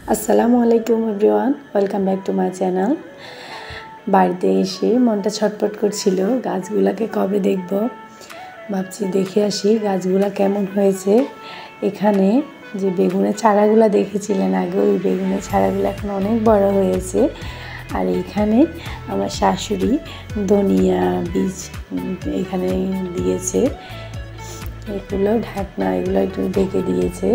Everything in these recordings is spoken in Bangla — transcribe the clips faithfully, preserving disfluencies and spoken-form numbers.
আসসালামু আলাইকুম everyone, welcome back to my channel. বাড়িতে এসে মনটা ছটফট করছিল, গাছগুলোকে কবে দেখব। ভাবছি দেখে আসি গাছগুলা কেমন হয়েছে। এখানে যে বেগুনের চারাগুলো দেখেছিলেন আগে, ওই বেগুনের চারাগুলো এখন অনেক বড় হয়েছে। আর এইখানে আমার শাশুড়ি ধনিয়া বীজ এখানে দিয়েছে, এগুলো ঢাকনা এগুলো একটু ঢেকে দিয়েছে।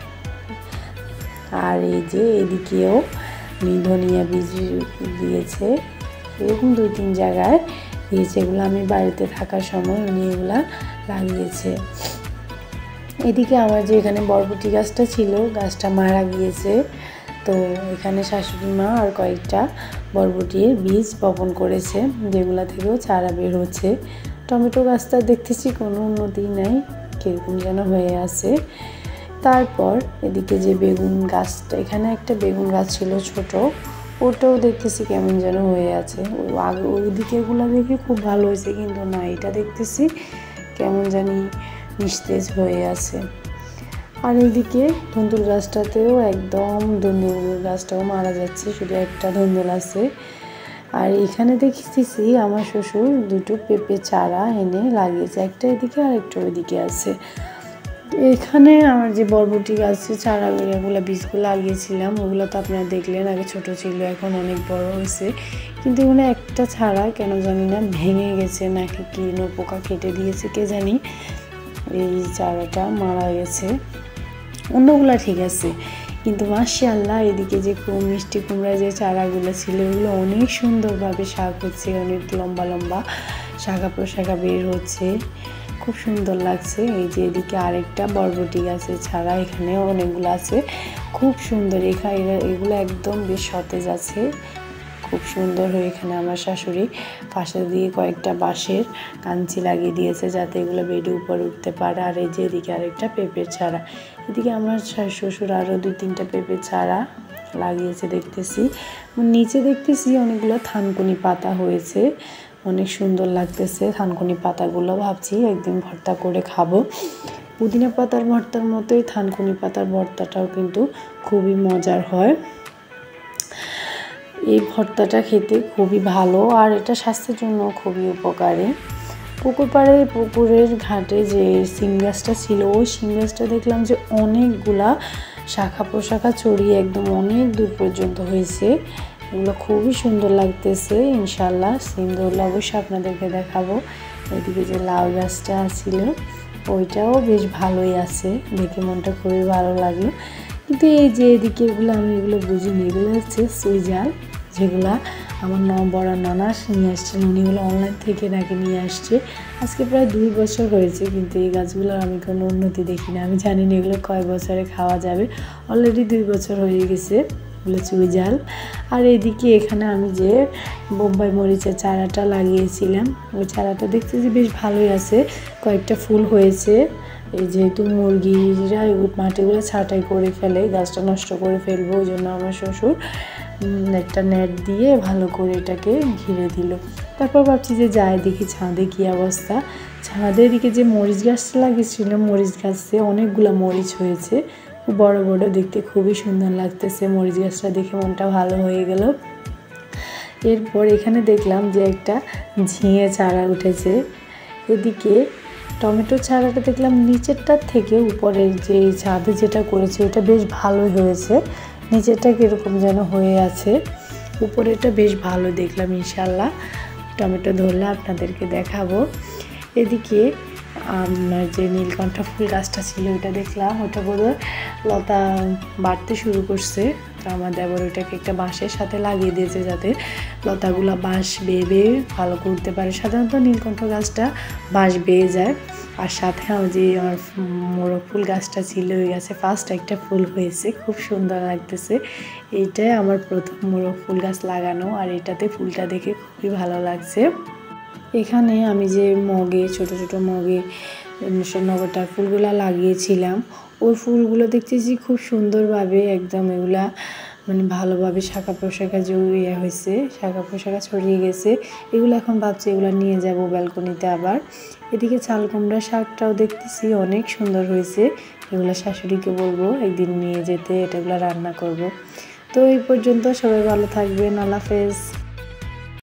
আর এই যে এদিকেও ধনিয়া বীজ দিয়েছে, এরকম দুই তিন জায়গায় দিয়েছে। এগুলো আমি বাড়িতে থাকার সময় উনি এগুলা লাগিয়েছে। এদিকে আমার যে এখানে বরবটি গাছটা ছিল, গাছটা মারা গিয়েছে। তো এখানে শাশুড়ি মা আর কয়েকটা বরবটির বীজ বপন করেছে, যেগুলা থেকেও চারা বের হচ্ছে। টমেটো গাছটা দেখতেছি কোনো উন্নতি নাই, কীরকম যেন হয়ে আছে। তারপর এদিকে যে বেগুন গাছটা, এখানে একটা বেগুন গাছ ছিল ছোট, ওটাও দেখতেছি কেমন যেন হয়ে আছে। আগে ওই দিকেগুলো দেখে খুব ভালো হয়েছে, কিন্তু না, এটা দেখতেছি কেমন জানি নিস্তেজ হয়ে আছে। আর এইদিকে ধুন্দুল গাছটাতেও একদম ধুন্দুল গাছটাও মারা যাচ্ছে, শুধু একটা ধুন্দুল আছে। আর এখানে দেখতেছি আমার শ্বশুর দুটো পেঁপে চারা এনে লাগিয়েছে, একটা এদিকে আর একটা ওইদিকে আছে। এখানে আমার যে বরবটি গাছের চারাগুলো বীজগুলো লাগিয়েছিলাম, ওগুলো তো আপনারা দেখলেন, আগে ছোট ছিল এখন অনেক বড় হয়েছে। কিন্তু এখানে একটা ছাড়া কেন জানি না ভেঙে গেছে, নাকি কি পোকা কেটে দিয়েছে কে জানি, এই চারাটা মারা গেছে। অন্যগুলো ঠিক আছে, কিন্তু মাশাআল্লাহ এদিকে যে মিষ্টি কুমড়া যে চারাগুলো ছিল, ওগুলো অনেক সুন্দরভাবে শাক হচ্ছে, অনেক লম্বা লম্বা শাখা প্রশাখা বের হচ্ছে, খুব সুন্দর লাগছে। এই যে এদিকে আরেকটা বরবটি গাছের ছাড়া এখানে অনেকগুলো আছে, খুব সুন্দর। এখানে এগুলো একদম বেশ সতেজ আছে, খুব সুন্দর হয়ে। এখানে আমার শাশুড়ি পাশে দিয়ে কয়েকটা বাঁশের কাঞ্চি লাগিয়ে দিয়েছে, যাতে এগুলো বেডে উপরে উঠতে পারে। আর এই যে এদিকে আরেকটা পেঁপের চারা, এদিকে আমার শ্বশুর আরও দুই তিনটা পেঁপের চারা লাগিয়েছে দেখতেছি। নিচে দেখতেছি অনেকগুলো থানকুনি পাতা হয়েছে, অনেক সুন্দর লাগতেছে থানকুনি পাতাগুলো। ভাবছি একদিন ভর্তা করে খাবো। পুদিনা পাতার ভর্তার মতোই থানকুনি পাতার ভর্তাটাও কিন্তু খুবই মজার হয়। এই ভর্তাটা খেতে খুবই ভালো, আর এটা স্বাস্থ্যের জন্য খুবই উপকারী। পুকুর পাড়ে পুকুরের ঘাটে যে শিম গাছটা ছিল, ওই শিম গাছটা দেখলাম যে অনেকগুলা শাখা প্রশাখা ছড়িয়ে একদম অনেক দূর পর্যন্ত হয়েছে। এগুলো খুবই সুন্দর লাগতেছে। ইনশাল্লাহ সিম ধরলে অবশ্যই আপনাদেরকে দেখাবো। এদিকে যে লাউ গাছটা ছিল, ওইটাও বেশ ভালোই আছে, দেখে মনটা খুবই ভালো লাগলো। কিন্তু এই যে এদিকে এগুলো আমি এগুলো বুঝিনি, এগুলো হচ্ছে সুইজাল, যেগুলা আমার ন বড় নানাস নিয়ে আসছে। উনিগুলো অনলাইন থেকে নাকি নিয়ে আসছে, আজকে প্রায় দুই বছর হয়েছে, কিন্তু এই গাছগুলোর আমি কোনো উন্নতি দেখি না। আমি জানি না এগুলো কয় বছরে খাওয়া যাবে, অলরেডি দুই বছর হয়ে গেছে এগুলো চুইজাল। আর এইদিকে এখানে আমি যে বোম্বাই মরিচের চারাটা লাগিয়েছিলাম, ওই চারাটা দেখতেছি বেশ ভালোই আছে, কয়েকটা ফুল হয়েছে। এই যেহেতু মুরগিরা মাটিগুলো ছাঁটাই করে ফেলে, গাছটা নষ্ট করে ফেলবো, ওই জন্য আমার শ্বশুর একটা নেট দিয়ে ভালো করে এটাকে ঘিরে দিল। তারপর ভাবছি যে যাই দেখি ছাদে কী অবস্থা। ছাদের দিকে যে মরিচ গাছটা লাগিয়েছিল, মরিচ গাছে অনেকগুলো মরিচ হয়েছে, বড় বড়, দেখতে খুবই সুন্দর লাগতেছে। মরিচ গাছটা দেখে মনটা ভালো হয়ে গেল। এরপর এখানে দেখলাম যে একটা ঝিঙে চারা উঠেছে। এদিকে টমেটো চারাটা দেখলাম নিচেরটার থেকে উপরের যে ছাদে যেটা করেছে ওটা বেশ ভালোই হয়েছে, নিচেরটা কীরকম যেন হয়ে আছে, উপরেটা বেশ ভালো দেখলাম। ইনশাল্লাহ টমেটো ধরলে আপনাদেরকে দেখাবো। এদিকে আমার যে নীলকণ্ঠ ফুল গাছটা ছিল, ওটা দেখলাম ওটা বোধহয় লতা বাড়তে শুরু করছে। তো আমার দেবর ওইটাকে একটা বাঁশের সাথে লাগিয়ে দিয়েছে, যাতে লতাগুলো বাঁশ বেয়ে বেয়ে ভালো করতে পারে। সাধারণত নীলকণ্ঠ গাছটা বাঁশ বেয়ে যায়। আর সাথে আমার যে আমার মোরগ ফুল গাছটা ছিল, ওই গাছে ফার্স্ট একটা ফুল হয়েছে, খুব সুন্দর লাগতেছে। এইটাই আমার প্রথম মোরগ ফুল গাছ লাগানো, আর এটাতে ফুলটা দেখে খুবই ভালো লাগছে। এখানে আমি যে মগে ছোট ছোট মগে নগরটার ফুলগুলো লাগিয়েছিলাম, ওই ফুলগুলো দেখতেছি খুব সুন্দরভাবে একদম এগুলা মানে ভালোভাবে শাখা প্রশাখা যে ইয়ে হয়েছে, শাখা প্রশাখা ছড়িয়ে গেছে। এগুলো এখন ভাবছি এগুলো নিয়ে যাব ব্যালকনিতে আবার। এদিকে চাল কুমড়া শাকটাও দেখতেছি অনেক সুন্দর হয়েছে, এগুলো শাশুড়িকে বলবো একদিন নিয়ে যেতে, এটাগুলো রান্না করব। তো এই পর্যন্ত, সবাই ভালো থাকবেন, আল্লাহ হাফেজ।